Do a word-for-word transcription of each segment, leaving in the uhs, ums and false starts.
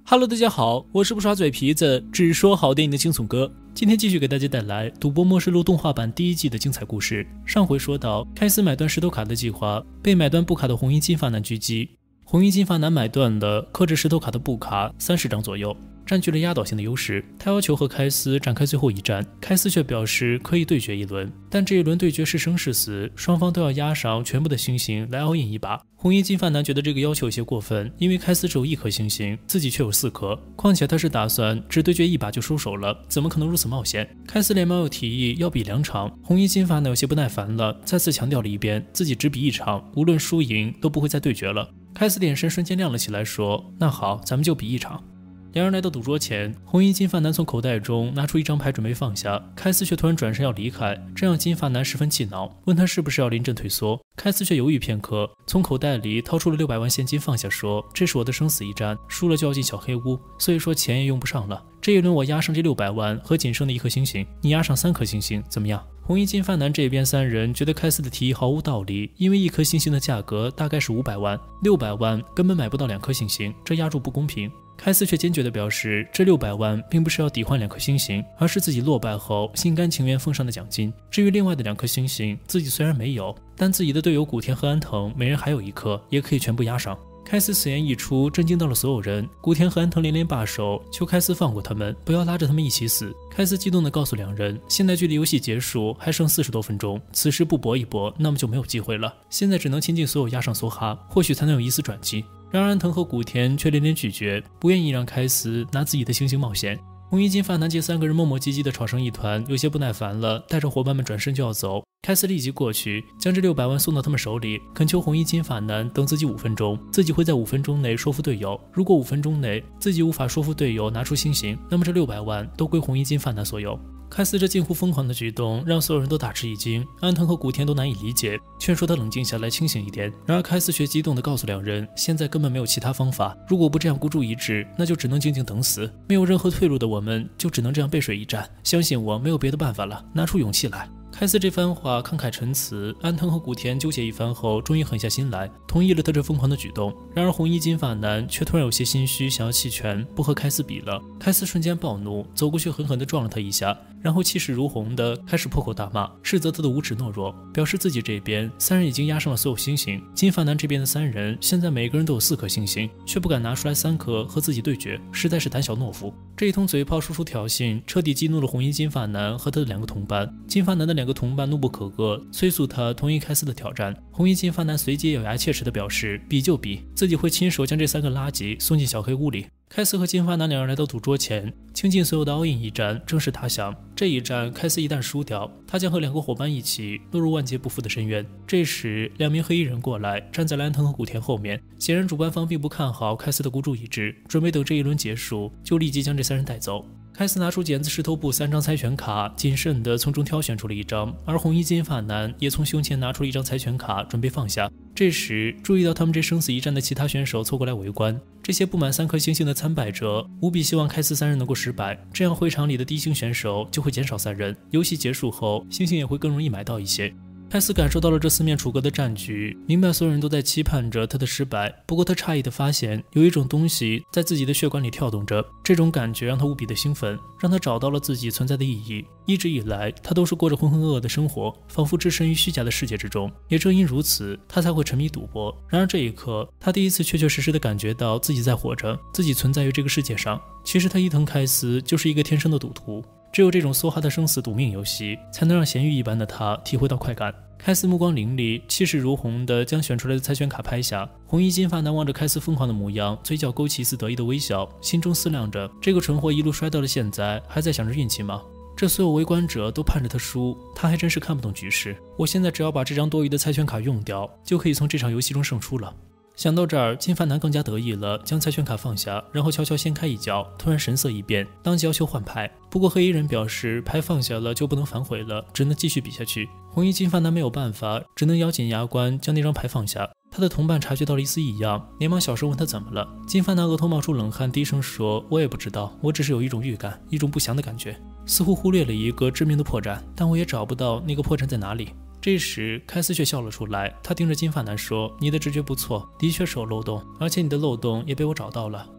Hello， 大家好，我是不耍嘴皮子，只说好电影的轻松哥。今天继续给大家带来《赌博默示录》动画版第一季的精彩故事。上回说到，开司买断石头卡的计划被买断布卡的红衣金发男狙击。红衣金发男买断了刻着石头卡的布卡三十张左右，占据了压倒性的优势。他要求和开司展开最后一战，开司却表示可以对决一轮，但这一轮对决是生是死，双方都要押上全部的星星来 all in 一把。红衣金发男觉得这个要求有些过分，因为开司只有一颗星星，自己却有四颗，况且他是打算只对决一把就收手了，怎么可能如此冒险？开司连忙又提议要比两场，红衣金发男有些不耐烦了，再次强调了一遍自己只比一场，无论输赢都不会再对决了。开司的眼神瞬间亮了起来，说：“那好，咱们就比一场。”两人来到赌桌前，红衣金发男从口袋中拿出一张牌准备放下，开司却突然转身要离开，这让金发男十分气恼，问他是不是要临阵退缩。开司却犹豫片刻，从口袋里掏出了六百万现金放下，说：“这是我的生死一战，输了就要进小黑屋，所以说钱也用不上了。这一轮我押上这六百万和仅剩的一颗星星，你押上三颗星星，怎么样？”红衣金发男这边三人觉得开司的提议毫无道理，因为一颗星星的价格大概是五百万，六百万根本买不到两颗星星，这押注不公平。开司却坚决地表示，这六百万并不是要抵换两颗星星，而是自己落败后心甘情愿奉上的奖金。至于另外的两颗星星，自己虽然没有，但自己的队友古田和安藤每人还有一颗，也可以全部押上。开司此言一出，震惊到了所有人。古田和安藤连连罢手，求开司放过他们，不要拉着他们一起死。开司激动地告诉两人，现在距离游戏结束还剩四十多分钟，此时不搏一搏，那么就没有机会了。现在只能倾尽所有押上梭哈，或许才能有一丝转机。然而安藤和古田却连连拒绝，不愿意让开司拿自己的星星冒险。红衣金发男见三个人磨磨唧唧地吵成一团，有些不耐烦了，带着伙伴们转身就要走。开司立即过去，将这六百万送到他们手里，恳求红衣金发男等自己五分钟，自己会在五分钟内说服队友。如果五分钟内自己无法说服队友拿出星星，那么这六百万都归红衣金发男所有。开司这近乎疯狂的举动让所有人都大吃一惊，安藤和古田都难以理解，劝说他冷静下来，清醒一点。然而开司却激动地告诉两人，现在根本没有其他方法，如果不这样孤注一掷，那就只能静静等死，没有任何退路的我们就只能这样背水一战，相信我，没有别的办法了，拿出勇气来。开司这番话慷慨陈词，安藤和古田纠结一番后，终于狠下心来，同意了他这疯狂的举动。然而红衣金发男却突然有些心虚，想要弃权，不和开司比了。开司瞬间暴怒，走过去狠狠地撞了他一下，然后气势如虹地开始破口大骂，斥责他的无耻懦弱，表示自己这边三人已经押上了所有星星，金发男这边的三人现在每个人都有四颗星星，却不敢拿出来三颗和自己对决，实在是胆小懦夫。这一通嘴炮输出挑衅，彻底激怒了红衣金发男和他的两个同伴。金发男的两个同伴怒不可遏，催促他同意开司的挑战。红衣金发男随即咬牙切齿地表示，比就比，自己会亲手将这三个垃圾送进小黑屋里。开司和金发男两人来到赌桌前，倾尽所有的 all in 一战正式打响。这一战开司一旦输掉，他将和两个伙伴一起落入万劫不复的深渊。这时两名黑衣人过来，站在了安藤和古田后面，显然主办方并不看好开司的孤注一掷，准备等这一轮结束就立即将这三人带走。开司拿出剪子石头布三张猜拳卡，谨慎地从中挑选出了一张，而红衣金发男也从胸前拿出了一张猜拳卡，准备放下。这时注意到他们这生死一战的其他选手凑过来围观，这些布满三颗星星的参拜者无比希望开司三人能够失败，这样会场里的低星选手就会减少三人，游戏结束后星星也会更容易买到一些。开司感受到了这四面楚歌的战局，明白所有人都在期盼着他的失败。不过他诧异地发现，有一种东西在自己的血管里跳动着，这种感觉让他无比的兴奋，让他找到了自己存在的意义。一直以来，他都是过着浑浑噩噩的生活，仿佛置身于虚假的世界之中。也正因如此，他才会沉迷赌博。然而这一刻，他第一次确确实实地感觉到自己在活着，自己存在于这个世界上。其实他伊藤开司就是一个天生的赌徒。只有这种梭哈的生死赌命游戏，才能让咸鱼一般的他体会到快感。开司目光凌厉，气势如虹地将选出来的猜拳卡拍下。红衣金发男望着开司疯狂的模样，嘴角勾起一丝得意的微笑，心中思量着：这个蠢货一路摔到了现在，还在想着运气吗？这所有围观者都盼着他输，他还真是看不懂局势。我现在只要把这张多余的猜拳卡用掉，就可以从这场游戏中胜出了。想到这儿，金发男更加得意了，将猜拳卡放下，然后悄悄掀开一角，突然神色一变，当即要求换牌。不过黑衣人表示，牌放下了就不能反悔了，只能继续比下去。红衣金发男没有办法，只能咬紧牙关将那张牌放下。他的同伴察觉到了一丝异样，连忙小声问他怎么了。金发男额头冒出冷汗，低声说：“我也不知道，我只是有一种预感，一种不祥的感觉，似乎忽略了一个致命的破绽，但我也找不到那个破绽在哪里。”这时开司却笑了出来，他盯着金发男说：“你的直觉不错，的确是有漏洞，而且你的漏洞也被我找到了。”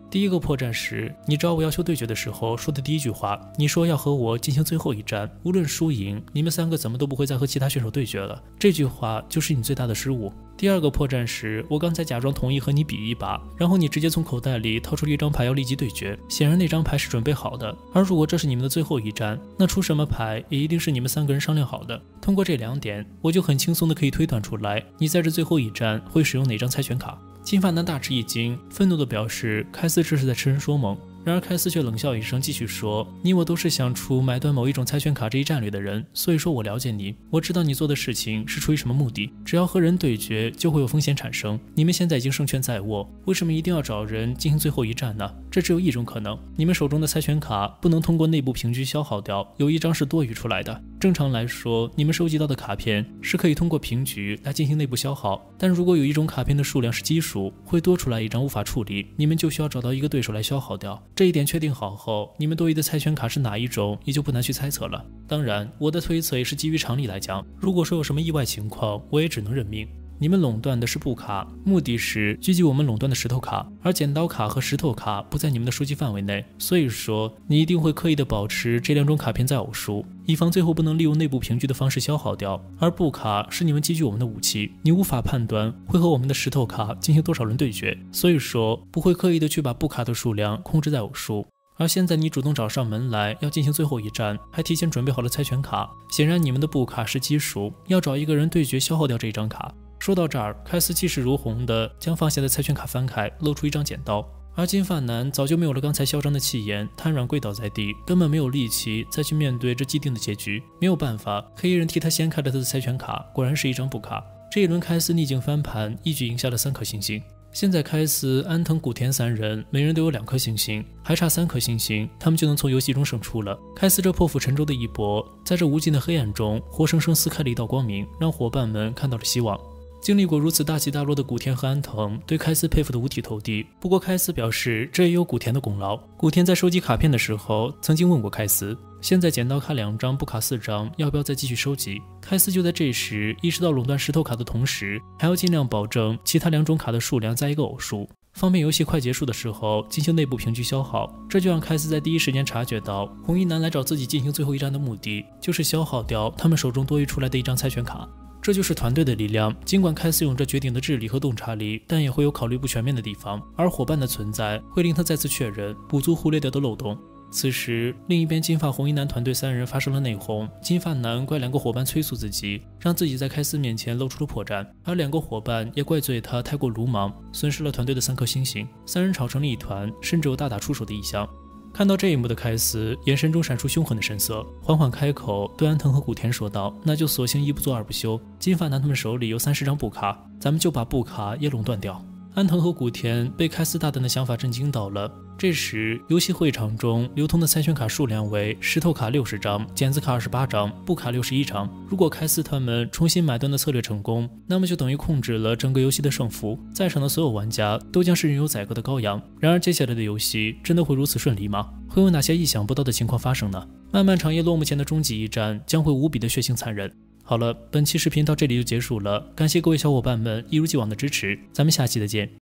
第一个破绽是你找我要求对决的时候说的第一句话，你说要和我进行最后一战，无论输赢，你们三个怎么都不会再和其他选手对决了。这句话就是你最大的失误。第二个破绽是我刚才假装同意和你比一把，然后你直接从口袋里掏出了一张牌要立即对决，显然那张牌是准备好的。而如果这是你们的最后一战，那出什么牌也一定是你们三个人商量好的。通过这两点，我就很轻松的可以推断出来，你在这最后一战会使用哪张猜拳卡。金发男大吃一惊，愤怒地表示开斯这是在痴人说梦。然而开斯却冷笑一声，继续说，你我都是想出买断某一种猜拳卡这一战略的人，所以说我了解你，我知道你做的事情是出于什么目的。只要和人对决就会有风险产生，你们现在已经胜券在握，为什么一定要找人进行最后一战呢？这只有一种可能，你们手中的猜拳卡不能通过内部平局消耗掉，有一张是多余出来的。正常来说，你们收集到的卡片是可以通过平局来进行内部消耗，但如果有一种卡片的数量是奇数，会多出来一张无法处理，你们就需要找到一个对手来消耗掉。这一点确定好后，你们多余的猜拳卡是哪一种也就不难去猜测了。当然，我的推测也是基于常理来讲，如果说有什么意外情况，我也只能认命。你们垄断的是布卡，目的是狙击我们垄断的石头卡，而剪刀卡和石头卡不在你们的收集范围内，所以说你一定会刻意的保持这两种卡片在偶数，以防最后不能利用内部平局的方式消耗掉。而布卡是你们击狙我们的武器，你无法判断会和我们的石头卡进行多少轮对决，所以说不会刻意的去把布卡的数量控制在偶数。而现在你主动找上门来要进行最后一战，还提前准备好了猜拳卡，显然你们的布卡是奇数，要找一个人对决消耗掉这一张卡。说到这儿，开斯气势如虹的将放下的猜拳卡翻开，露出一张剪刀。而金发男早就没有了刚才嚣张的气焰，瘫软跪倒在地，根本没有力气再去面对这既定的结局。没有办法，黑衣人替他掀开了他的猜拳卡，果然是一张布卡。这一轮开斯逆境翻盘，一举赢下了三颗星星。现在开斯、安藤、古田三人每人都有两颗星星，还差三颗星星，他们就能从游戏中胜出了。开斯这破釜沉舟的一搏，在这无尽的黑暗中活生生撕开了一道光明，让伙伴们看到了希望。经历过如此大起大落的古田和安藤对开斯佩服得五体投地，不过开斯表示这也有古田的功劳。古田在收集卡片的时候曾经问过开斯，现在剪刀卡两张，布卡四张，要不要再继续收集？开斯就在这时意识到垄断石头卡的同时，还要尽量保证其他两种卡的数量在一个偶数，方便游戏快结束的时候进行内部平局消耗。这就让开斯在第一时间察觉到，红衣男来找自己进行最后一战的目的就是消耗掉他们手中多余出来的一张猜拳卡。这就是团队的力量，尽管开斯有着绝顶的智力和洞察力，但也会有考虑不全面的地方，而伙伴的存在会令他再次确认，补足忽略掉的漏洞。此时，另一边金发红衣男团队三人发生了内讧，金发男怪两个伙伴催促自己，让自己在开斯面前露出了破绽，而两个伙伴也怪罪他太过鲁莽，损失了团队的三颗星星。三人吵成了一团，甚至有大打出手的意向。看到这一幕的开斯眼神中闪出凶狠的神色，缓缓开口对安藤和古田说道，那就索性一不做二不休，金发男他们手里有三十张布卡，咱们就把布卡也垄断掉。安藤和古田被开斯大胆的想法震惊到了。这时游戏会场中流通的猜拳卡数量为石头卡六十张，剪子卡二十八张，布卡六十一张。如果开斯他们重新买断的策略成功，那么就等于控制了整个游戏的胜负，在场的所有玩家都将是人有宰割的羔羊。然而接下来的游戏真的会如此顺利吗？会有哪些意想不到的情况发生呢？漫漫长夜落幕前的终极一战将会无比的血腥残忍。好了，本期视频到这里就结束了，感谢各位小伙伴们一如既往的支持，咱们下期再见。